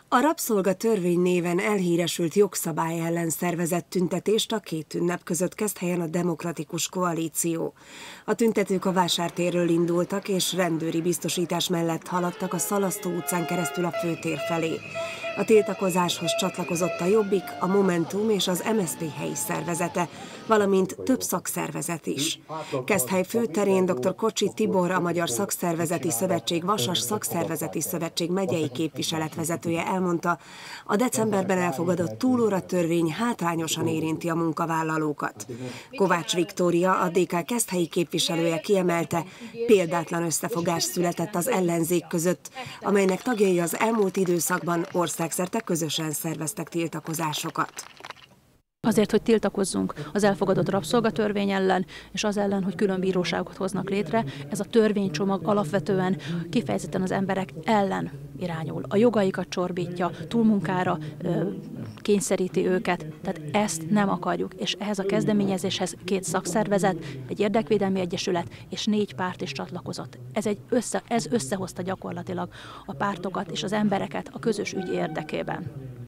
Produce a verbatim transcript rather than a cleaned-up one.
A rabszolgatörvény néven elhíresült jogszabály ellen szervezett tüntetést a két ünnep között kezd helyen a Demokratikus Koalíció. A tüntetők a vásártérről indultak és rendőri biztosítás mellett haladtak a Szalasztó utcán keresztül a főtér felé. A tiltakozáshoz csatlakozott a Jobbik, a Momentum és az em es zé pé helyi szervezete, valamint több szakszervezet is. Keszthely főterén dr. Kocsi Tibor, a Magyar Szakszervezeti Szövetség Vasas Szakszervezeti Szövetség megyei képviseletvezetője elmondta, a decemberben elfogadott túlóratörvény hátrányosan érinti a munkavállalókat. Kovács Viktória, a dé ká keszthelyi képviselője kiemelte, példátlan összefogás született az ellenzék között, amelynek tagjai az elmúlt időszakban országszerte közösen szerveztek tiltakozásokat. Azért, hogy tiltakozzunk az elfogadott rabszolgatörvény ellen, és az ellen, hogy külön bíróságot hoznak létre, ez a törvénycsomag alapvetően kifejezetten az emberek ellen irányul. A jogaikat csorbítja, túlmunkára ö, kényszeríti őket, tehát ezt nem akarjuk. És ehhez a kezdeményezéshez két szakszervezet, egy érdekvédelmi egyesület és négy párt is csatlakozott. Ez, egy össze, ez összehozta gyakorlatilag a pártokat és az embereket a közös ügy érdekében.